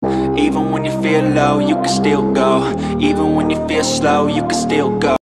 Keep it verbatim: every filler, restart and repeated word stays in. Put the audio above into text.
Even when you feel low, you can still go. Even when you feel slow, you can still go.